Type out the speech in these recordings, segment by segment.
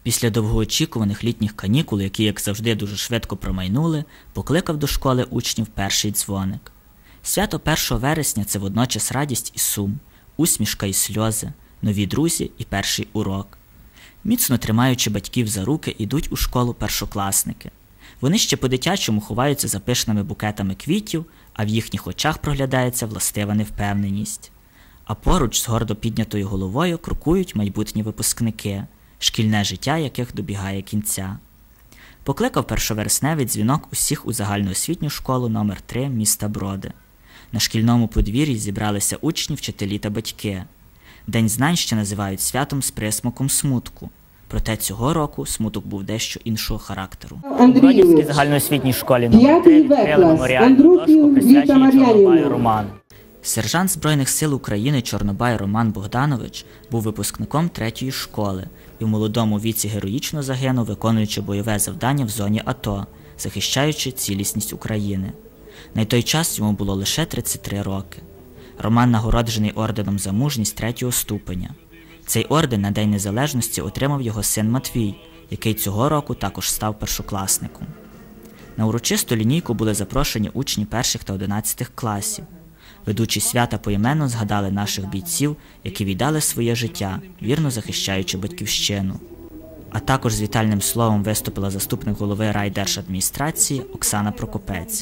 Після довгоочікуваних літніх канікул, які, як завжди, дуже швидко промайнули, покликав до школи учнів перший дзвоник. Свято 1 вересня – це водночас радість і сум, усмішка і сльози, нові друзі і перший урок. Міцно тримаючи батьків за руки, ідуть у школу першокласники. Вони ще по-дитячому ховаються за пишними букетами квітів, а в їхніх очах проглядається властива невпевненість. А поруч з гордо піднятою головою крокують майбутні випускники, шкільне життя яких добігає кінця. Покликав першовересневий дзвінок усіх у загальноосвітню школу номер 3 міста Броди. На шкільному подвір'ї зібралися учні, вчителі та батьки. День знань ще називають святом з присмаком смутку. Проте цього року смуток був дещо іншого характеру. У Бродівській загальноосвітній школі номер 3 відкрили меморіальну дошку, присвячену Чорнобаю Роману. Сержант Збройних сил України Чорнобай Роман Богданович був випускником 3-ї школи і в молодому віці героїчно загинув, виконуючи бойове завдання в зоні АТО, захищаючи цілісність України. На той час йому було лише 33 роки. Роман нагороджений орденом за мужність 3-го ступеня. Цей орден на День Незалежності отримав його син Матвій, який цього року також став першокласником. На урочисту лінійку були запрошені учні 1-х та 11-х класів. Ведучі свята поіменно згадали наших бійців, які віддали своє життя, вірно захищаючи батьківщину. А також з вітальним словом виступила заступник голови райдержадміністрації Оксана Прокопець.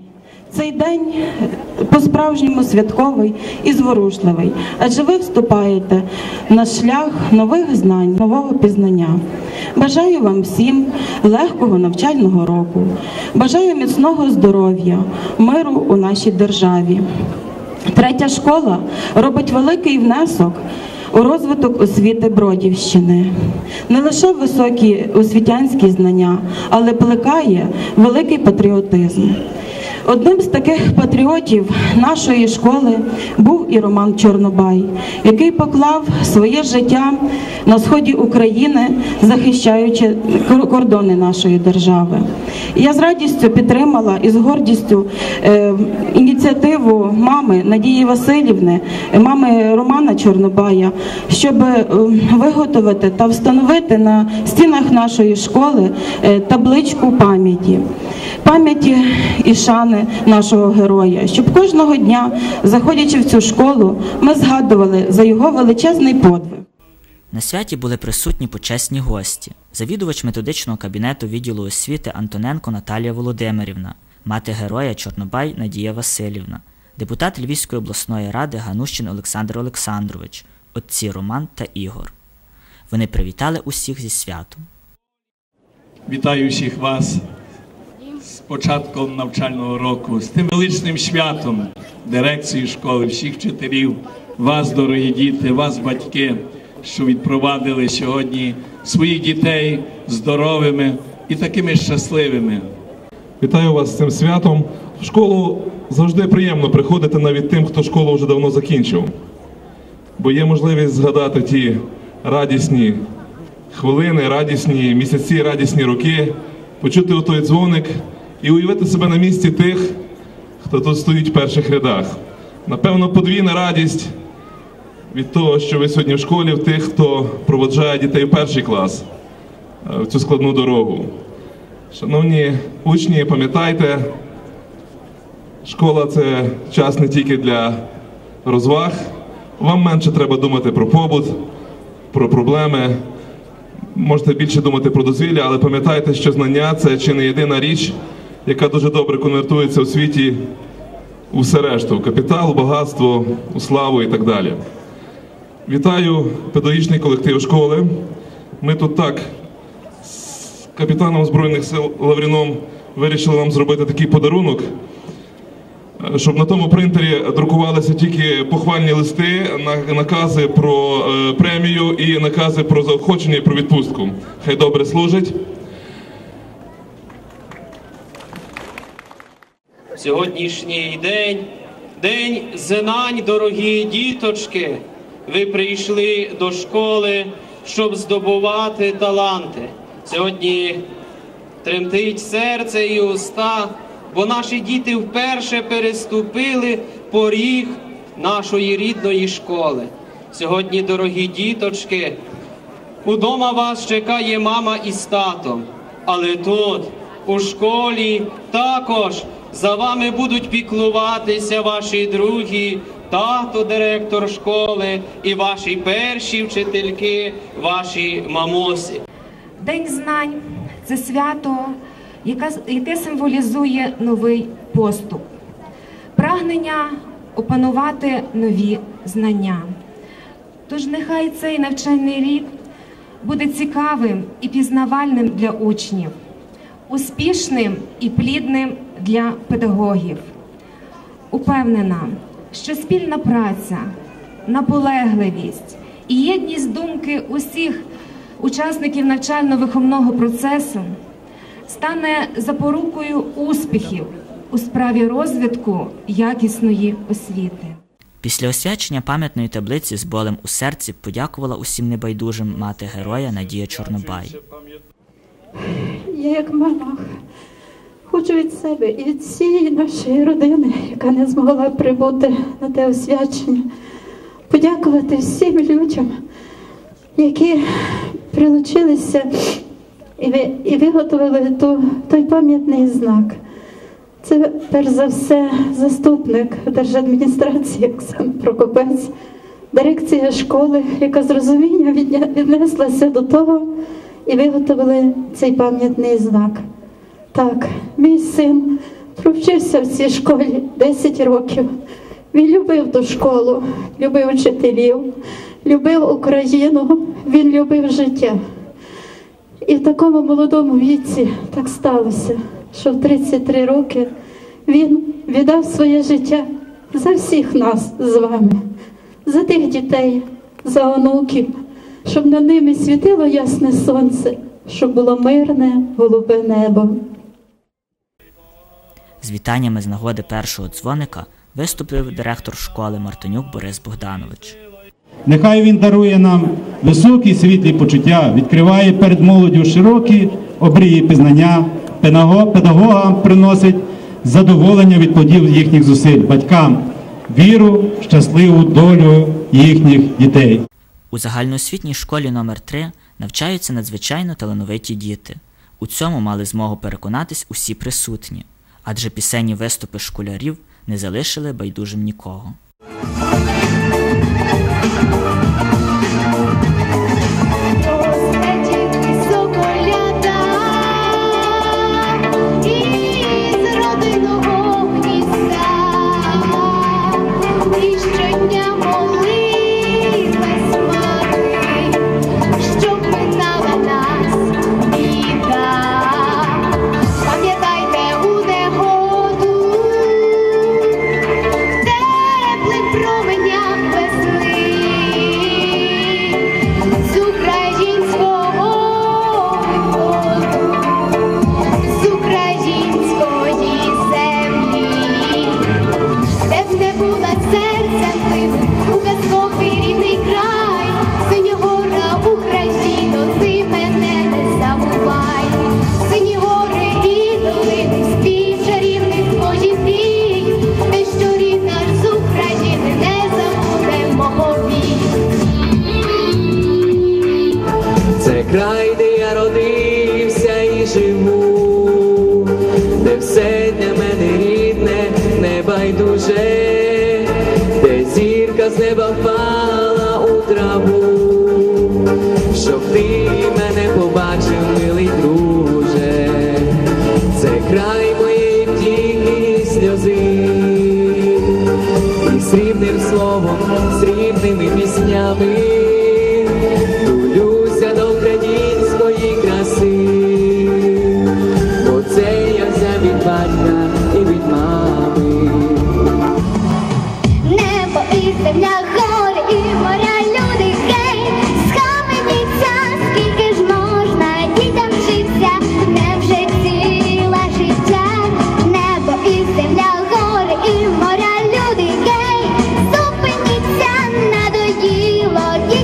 Цей день по-справжньому святковий і зворушливий, адже ви вступаєте на шлях нових знань, нового пізнання. Бажаю вам всім легкого навчального року, бажаю міцного здоров'я, миру у нашій державі. 3-я школа робить великий внесок у розвиток освіти Бродівщини. Не лише високі освітянські знання, але плекає великий патріотизм. Одним з таких патріотів нашої школи був і Роман Чорнобай, який поклав своє життя на сході України, захищаючи кордони нашої держави. Я з радістю підтримала і з гордістю ініціативу мами Надії Василівни, мами Романа Чорнобая, щоб виготовити та встановити на стінах нашої школи табличку пам'яті і шани нашого героя, щоб кожного дня, заходячи в цю школу, ми згадували за його величезний подвиг. На святі були присутні почесні гості. Завідувач методичного кабінету відділу освіти Антоненко Наталія Володимирівна, мати героя Чорнобай Надія Василівна, депутат Львівської обласної ради Ганущин Олександр Олександрович, отці Роман та Ігор. Вони привітали усіх зі святом. Вітаю всіх вас з початком навчального року, з тим величним святом дирекції школи, всіх вчителів, вас, дорогі діти, вас, батьки, що відпровадили сьогодні своїх дітей здоровими і такими щасливими. Вітаю вас з цим святом. В школу завжди приємно приходити навіть тим, хто школу вже давно закінчив. Бо є можливість згадати ті радісні хвилини, радісні місяці, радісні роки, почути отой дзвоник і уявити себе на місці тих, хто тут стоїть в перших рядах. Напевно, подвійна радість від того, що ви сьогодні в школі, в тих, хто проводжає дітей в 1-й клас в цю складну дорогу. Шановні учні, пам'ятайте, школа – це час не тільки для розваг. Вам менше треба думати про побут, про проблеми. Можете більше думати про дозвілля, але пам'ятайте, що знання – це чи не єдина річ, яка дуже добре конвертується у світі у все решту – в капітал, багатство, у славу і так далі. Вітаю педагогічний колектив школи. Ми тут так з капітаном Збройних сил Лавріном вирішили вам зробити такий подарунок, щоб на тому принтері друкувалися тільки похвальні листи, накази про премію і накази про заохочення і про відпустку. Хай добре служить. Сьогоднішній день – день знань, дорогі діточки. Ви прийшли до школи, щоб здобувати таланти. Сьогодні тремтить серце і уста, бо наші діти вперше переступили поріг нашої рідної школи. Сьогодні, дорогі діточки, Удома вас чекає мама із татом. Але тут, у школі, також за вами будуть піклуватися ваші другі, тато, директор школи, і ваші перші вчительки, ваші мамусі. День знань – це свято, яке символізує новий поступ, прагнення опанувати нові знання. Тож нехай цей навчальний рік буде цікавим і пізнавальним для учнів, успішним і плідним для педагогів. Упевнена, що спільна праця, наполегливість і єдність думки усіх учасників навчально-виховного процесу стане запорукою успіхів у справі розвитку якісної освіти. Після освячення пам'ятної таблиці з болем у серці подякувала усім небайдужим мати героя Надія Чорнобай. Я як мама хочу від себе і від всієї нашої родини, яка не змогла прибути на те освячення, подякувати всім людям, які прилучилися і виготовили той пам'ятний знак. Це, перш за все, заступник держадміністрації Оксана Прокопець, дирекція школи, яка з розумінням віднеслася до того і виготовили цей пам'ятний знак. Так, мій син провчився в цій школі 10 років. Він любив ту школу, любив вчителів, любив Україну, він любив життя. І в такому молодому віці так сталося, що в 33 роки він віддав своє життя за всіх нас з вами, за тих дітей, за онуків, щоб над ними світило ясне сонце, щоб було мирне, голубе небо. З вітаннями з нагоди першого дзвоника виступив директор школи Мартинюк Борис Богданович. Нехай він дарує нам високі світлі почуття, відкриває перед молоддю широкі обрії пізнання, педагогам приносить задоволення від плодів їхніх зусиль, батькам віру, щасливу долю їхніх дітей. У загальноосвітній школі номер 3 навчаються надзвичайно талановиті діти. У цьому мали змогу переконатись усі присутні, адже пісенні виступи школярів не залишили байдужим нікого. Край, де я родився і живу, де все для мене рідне, небайдуже, де зірка з неба впала у траву, щоб ти мене побачив, милий друже, це край моєї втіхи і сльози, і срібним словом, срібними піснями до української краси, бо це я взяв від батька і від мами. Небо і земля, гори і моря, люди, гей, схаменіться, скільки ж можна дітям житися, невже ціла життя. Небо і земля, гори і моря, люди, гей, зупиніться, надоїло.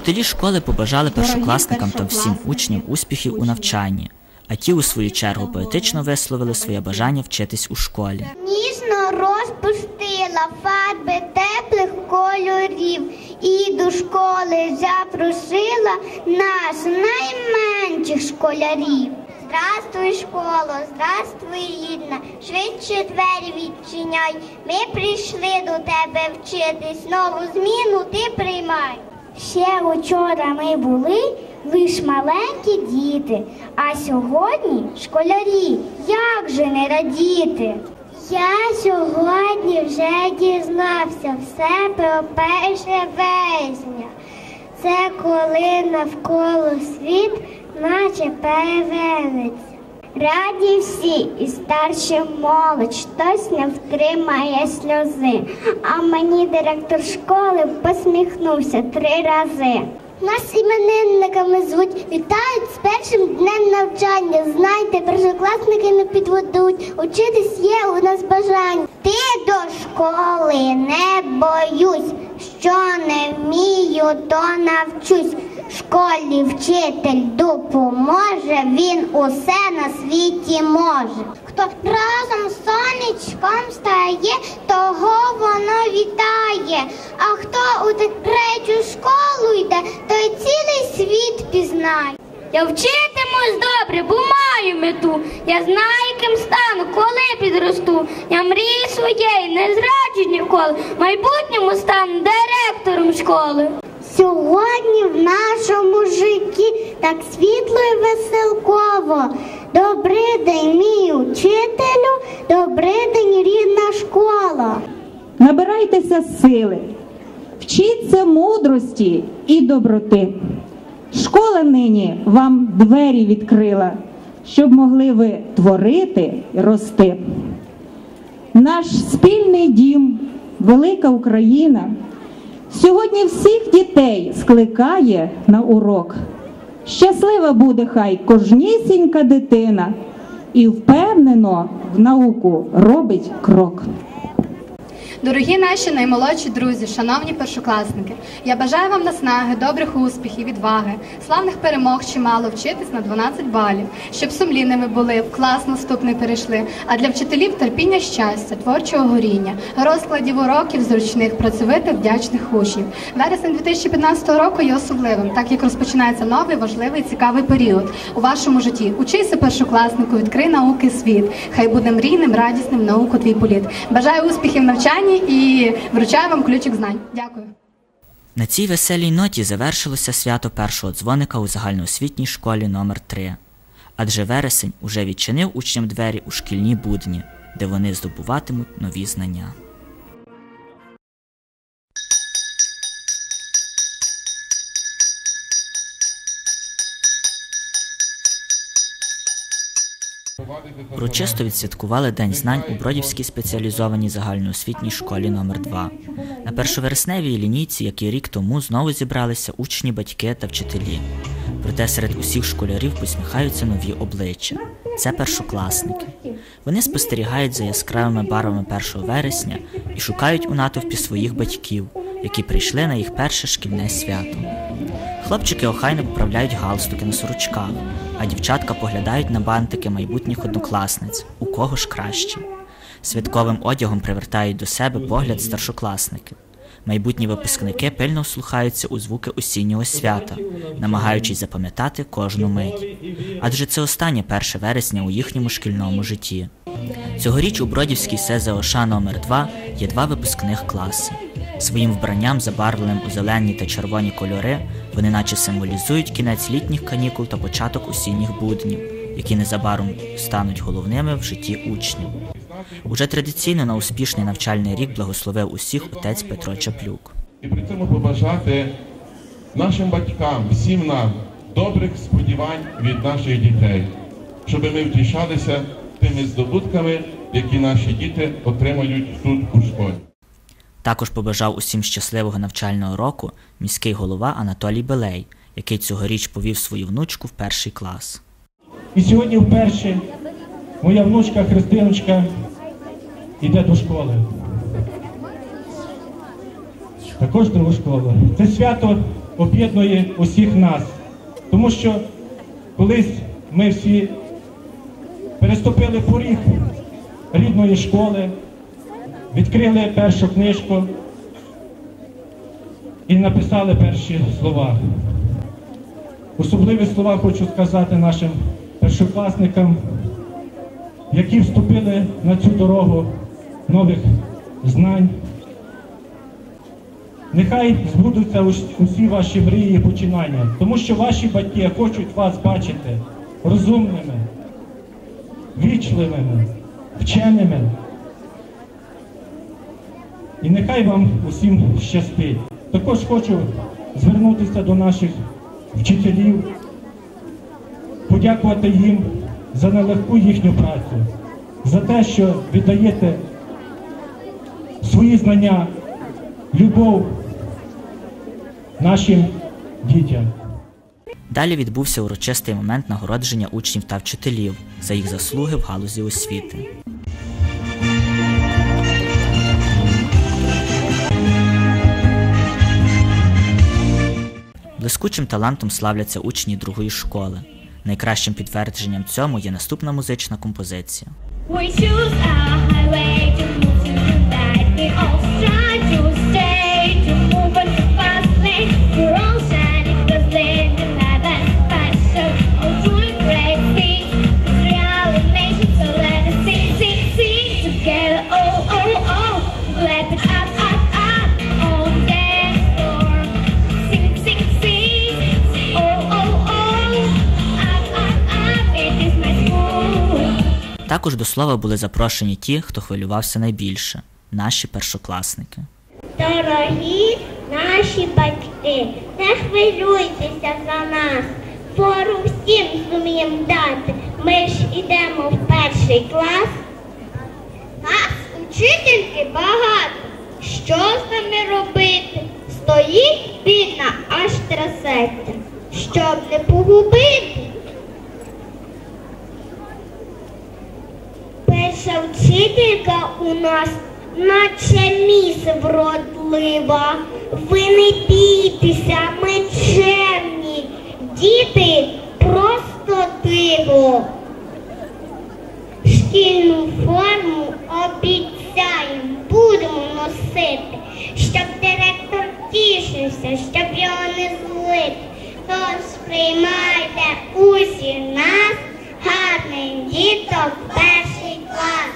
Вчителі школи побажали першокласникам та всім учням успіхів у навчанні, а ті, у свою чергу, поетично висловили своє бажання вчитись у школі. Ніжно розпустила фарби теплих кольорів і до школи запросила нас найменших школярів. Здравствуй, школо, здравствуй, рідна, швидше двері відчиняй. Ми прийшли до тебе вчитись, нову зміну ти приймай. Ще учора ми були лиш маленькі діти, а сьогодні школярі, як же не радіти? Я сьогодні вже дізнався все про 1 вересня. Це коли навколо світ наче перевернеться. Раді всі, і старші молодь, хтось не втримає сльози. А мені директор школи посміхнувся 3 рази. Нас іменинниками звуть, вітають з першим днем навчання. Знайте, першокласники не підведуть, учитись є у нас бажання. Ти до школи не боюсь, що не вмію, то навчусь. Школі вчитель допоможе, він усе на світі може. Хто разом з сонечком стає, того воно вітає. А хто у 3-ю школу йде, той цілий світ пізнає. Я вчитимусь добре, бо маю мету. Я знаю, ким стану, коли підросту. Я мрію своєї не зраджу ніколи. В майбутньому стану директором школи. Сьогодні в нашому житті так світло і веселково. Добрий день, мій учителю, добрий день, рідна школа. Набирайтеся сили, вчіться мудрості і доброти. Школа нині вам двері відкрила, щоб могли ви творити і рости. Наш спільний дім, велика Україна, сьогодні всіх дітей скликає на урок. Щаслива буде хай кожнісінька дитина і впевнено в науку робить крок. Дорогі наші наймолодші друзі, шановні першокласники, я бажаю вам наснаги, добрих успіхів, відваги, славних перемог чимало, вчитись на 12 балів, щоб сумлінними були, в клас наступний перейшли, а для вчителів терпіння, щастя, творчого горіння, розкладів уроків зручних, працьовитих, вдячних учнів. Вересень 2015 року є особливим, так як розпочинається новий, важливий, цікавий період у вашому житті. Учися, першокласнику, відкрий науки світ, хай буде мрійним, радісним науку твій політ. Бажаю успіхів в навчанні і вручаю вам ключик знань. Дякую. На цій веселій ноті завершилося свято першого дзвоника у загальноосвітній школі номер 3. Адже вересень уже відчинив учням двері у шкільні будні, де вони здобуватимуть нові знання. Урочисто відсвяткували День знань у Бродівській спеціалізованій загальноосвітній школі номер 2. На першовересневій лінійці, як і рік тому, знову зібралися учні, батьки та вчителі. Проте серед усіх школярів посміхаються нові обличчя. Це першокласники. Вони спостерігають за яскравими барвами 1 вересня і шукають у натовпі своїх батьків, які прийшли на їх перше шкільне свято. Хлопчики охайно поправляють галстуки на сорочках, а дівчатка поглядають на бантики майбутніх однокласниць, у кого ж краще. Святковим одягом привертають до себе погляд старшокласники. Майбутні випускники пильно вслухаються у звуки осіннього свята, намагаючись запам'ятати кожну мить. Адже це останнє 1 вересня у їхньому шкільному житті. Цьогоріч у Бродівській СЗОШ номер 2 є 2 випускних класи. Своїм вбранням, забарвленим у зелені та червоні кольори, вони наче символізують кінець літніх канікул та початок осінніх буднів, які незабаром стануть головними в житті учнів. Уже традиційно на успішний навчальний рік благословив усіх отець Петро Чаплюк. І при цьому побажати нашим батькам, всім нам, добрих сподівань від наших дітей, щоб ми втішалися тими здобутками, які наші діти отримають тут у школі. Також побажав усім щасливого навчального року міський голова Анатолій Белей, який цьогоріч повів свою внучку в 1 клас. І сьогодні вперше моя внучка Христиночка йде до школи. Також до школи. Це свято об'єднує усіх нас. Тому що колись ми всі переступили поріг рідної школи, відкрили першу книжку і написали перші слова. Особливі слова хочу сказати нашим першокласникам, які вступили на цю дорогу нових знань. Нехай збудуться усі ваші мрії і починання, тому що ваші батьки хочуть вас бачити розумними, вічливими, вченими. І нехай вам усім щастить. Також хочу звернутися до наших вчителів, подякувати їм за нелегку їхню працю, за те, що віддаєте свої знання, любов нашим дітям. Далі відбувся урочистий момент нагородження учнів та вчителів за їх заслуги в галузі освіти. Блискучим талантом славляться учні другої школи. Найкращим підтвердженням цьому є наступна музична композиція. Також до слова були запрошені ті, хто хвилювався найбільше – наші першокласники. Дорогі наші батьки, не хвилюйтеся за нас, фору всім зуміємо дати, ми ж ідемо в перший клас. Нас учительки багато, що з нами робити? Стоїть бідна, аж трясеться, щоб не погубити. Перша вчителька у нас наче міс вродлива. Ви не бійтеся, ми чемні, діти просто диво. Шкільну форму обіцяємо, будемо носити, щоб директор тішився, щоб його не злити. Тож приймайте усі нас, гарних діток, перший клас.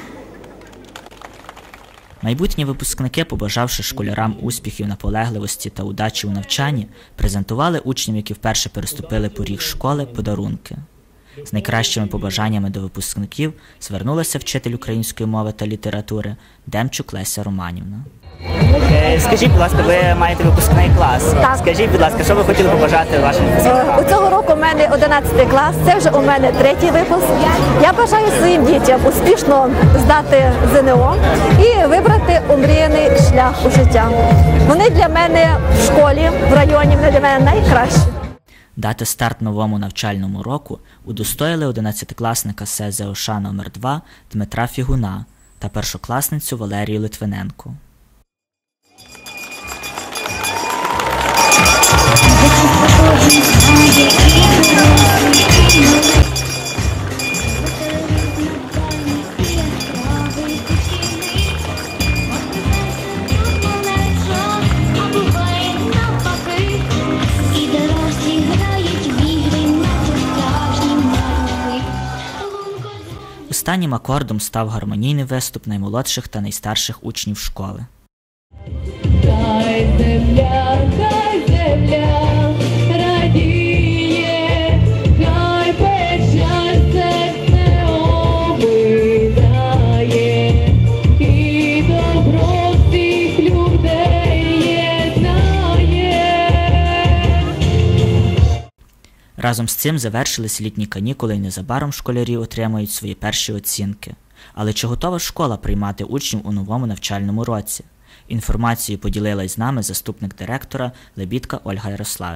Майбутні випускники, побажавши школярам успіхів, наполегливості та удачі у навчанні, презентували учням, які вперше переступили поріг школи, подарунки. З найкращими побажаннями до випускників звернулася вчитель української мови та літератури Демчук Леся Романівна. Скажіть, будь ласка, ви маєте випускний клас. Так. Скажіть, будь ласка, що ви хотіли побажати вашим випускникам? У цього року в мене 11 клас, це вже у мене 3-й випуск. Я бажаю своїм дітям успішно здати ЗНО і вибрати омріяний шлях у життя. Вони для мене в школі, в районі, вони для мене найкращі. Дати старт новому навчальному року удостоїли 11-класника СЗОШ номер 2 Дмитра Фігуна та першокласницю Валерію Литвиненко. Останнім акордом став гармонійний виступ наймолодших та найстарших учнів школи. Хай земля радіє, хай печаль серце оминає, і добро всіх людей єднає. Разом з цим завершились літні канікули і незабаром школярі отримають свої перші оцінки. Але чи готова школа приймати учнів у новому навчальному році? Інформацією поділилась з нами заступник директора Лебідка Ольга Ярославівна.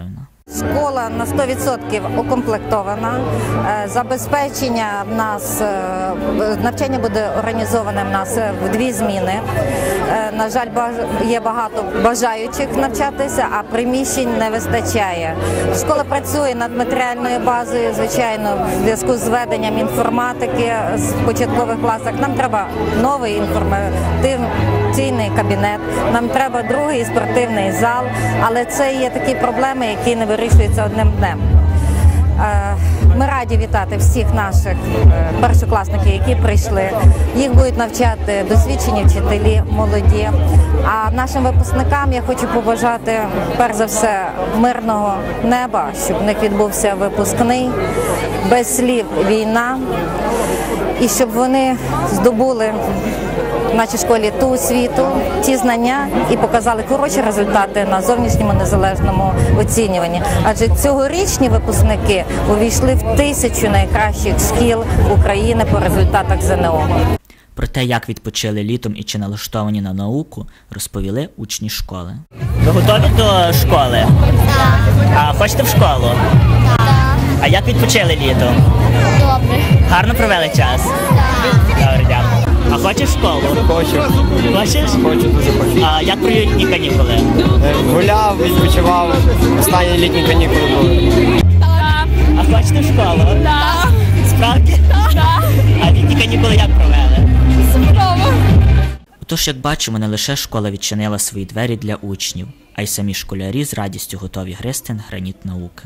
Школа на 100% укомплектована, забезпечення в нас, навчання буде організоване в нас в 2 зміни. На жаль, є багато бажаючих навчатися, а приміщень не вистачає. Школа працює над матеріальною базою, звичайно, в зв'язку з введенням інформатики з початкових класах. Нам треба новий інформаційний кабінет, нам треба другий спортивний зал, але це є такі проблеми, які не вирішуються одним днем. Ми раді вітати всіх наших першокласників, які прийшли. Їх будуть навчати досвідчені вчителі, молоді. А нашим випускникам я хочу побажати, перш за все, мирного неба, щоб в них відбувся випускний, без слів війна, і щоб вони здобули в нашій школі ту освіту, ті знання і показали хороші результати на зовнішньому незалежному оцінюванні. Адже цьогорічні випускники увійшли в 1000 найкращих шкіл України по результатах ЗНО. Про те, як відпочили літом і чи налаштовані на науку, розповіли учні школи. Ви готові до школи? Так. А хочете в школу? Так. А як відпочили літом? Добре. Гарно провели час? Так. Добре, дякую. А хочеш в школу? Хочу. Хочеш? Хочу, дуже хочу. А як провели літні канікули? Гуляв, відпочивав, останні літні канікули були. Так. А хочете в школу? Так. Справді? Так. А літні канікули як провели? Суперово. Отож, як бачимо, не лише школа відчинила свої двері для учнів, а й самі школярі з радістю готові гризти на граніт науки.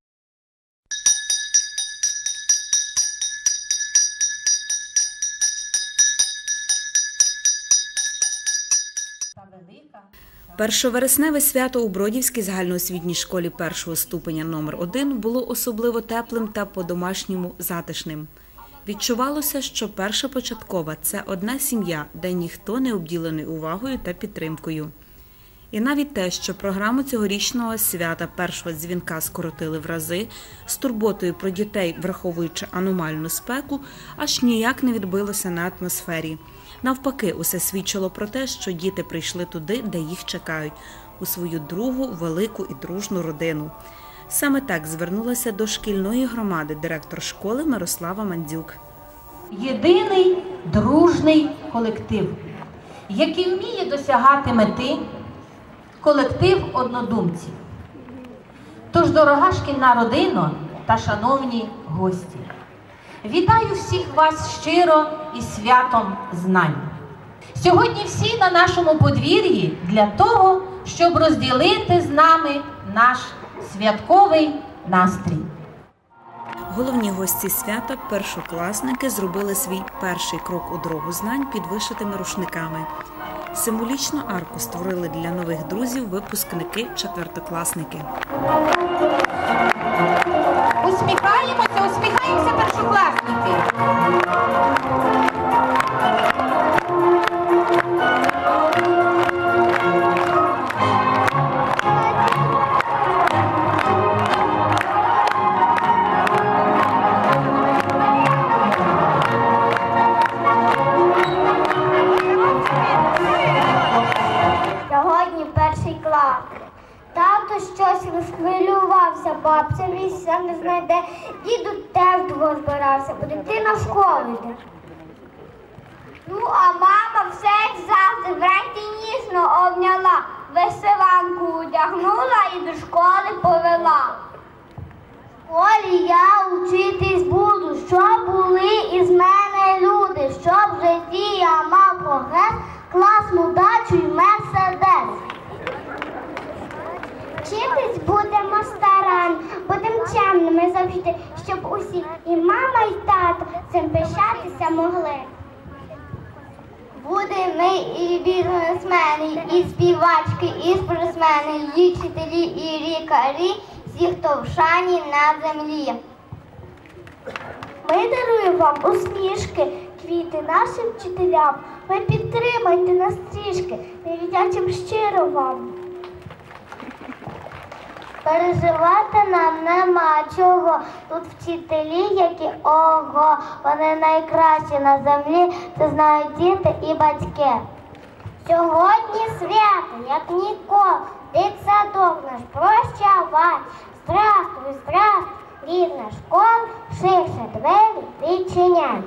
Першовересневе свято у Бродівській загальноосвітній школі першого ступеня номер 1 було особливо теплим та по-домашньому затишним. Відчувалося, що перша початкова – це одна сім'я, де ніхто не обділений увагою та підтримкою. І навіть те, що програму цьогорічного свята першого дзвінка скоротили в рази, з турботою про дітей, враховуючи аномальну спеку, аж ніяк не відбилося на атмосфері. Навпаки, усе свідчило про те, що діти прийшли туди, де їх чекають, у свою другу, велику і дружну родину. Саме так звернулася до шкільної громади директор школи Мирослава Мандзюк. Єдиний дружний колектив, який вміє досягати мети, колектив однодумців. Тож, дорога шкільна родина та шановні гості, вітаю всіх вас щиро із святом знань. Сьогодні всі на нашому подвір'ї для того, щоб розділити з нами наш святковий настрій. Головні гості свята, першокласники, зробили свій перший крок у дорогу знань під вишитими рушниками. Символічну арку створили для нових друзів випускники-четвертокласники. Усміхаємося, усміхаємося, першокласники! Сьогодні перший клас. Тато щось розхвилювався, бабця місця не знайде, діду теж довго збирався, бо дитина в школу йде. Ну, а мама все як завжди, вранці ніжно обняла, вишиванку одягнула і до школи повела. В школі я учитись буду, щоб були із мене люди, щоб в житті я мав прогрес, класну дачу і мерседес. Вчитись будемо старанно, будемо чемними завжди, щоб усі, і мама, і тато, цим пишатися могли. Будемо і бізнесмени, і співачки, і спортсмени, і вчителі, і лікарі, всі, хто в шані на землі. Ми даруємо вам усмішки, квіти нашим вчителям. Ви підтримайте нас трішки, ми віддячимо щиро вам. Переживати нам нема чого, тут вчителі, які ого, вони найкращі на землі, це знають діти і батьки. Сьогодні свято, як ніколи, дитсадок наш прощавай, Здравствуй, здравствуй, рідна школа, ширше двері відчиняй.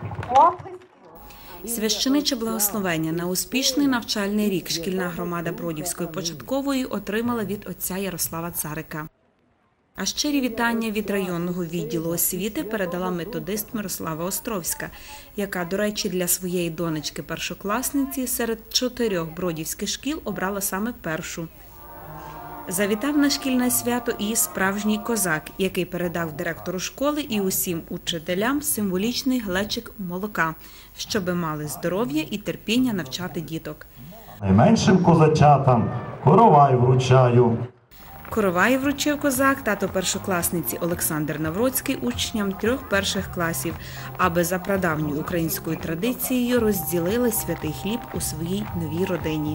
Священиче благословення на успішний навчальний рік шкільна громада Бродівської початкової отримала від отця Ярослава Царика. А щирі вітання від районного відділу освіти передала методист Мирослава Островська, яка, до речі, для своєї донечки-першокласниці серед 4 бродівських шкіл обрала саме першу. Завітав на шкільне свято і справжній козак, який передав директору школи і усім учителям символічний глечик молока, щоби мали здоров'я і терпіння навчати діток. Найменшим козачатам коровай вручаю. Коровай вручив козак тато першокласниці Олександр Навроцький учням 3 перших класів, аби за прадавньою українською традицією розділили святий хліб у своїй новій родині.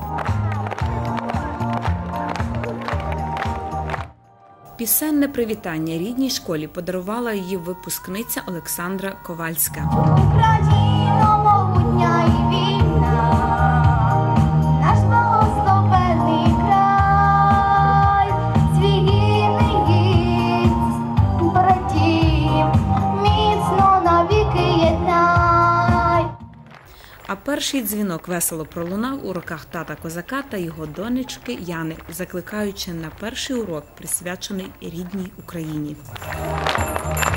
Пісенне привітання рідній школі подарувала її випускниця Олександра Ковальська. Україно, могутня і вільна, наш благословений край, свій гідний гід, братів, міцно навіки єднай. А перший дзвінок весело пролунав у руках тата козака та його донечки Яни, закликаючи на перший урок, присвячений рідній Україні.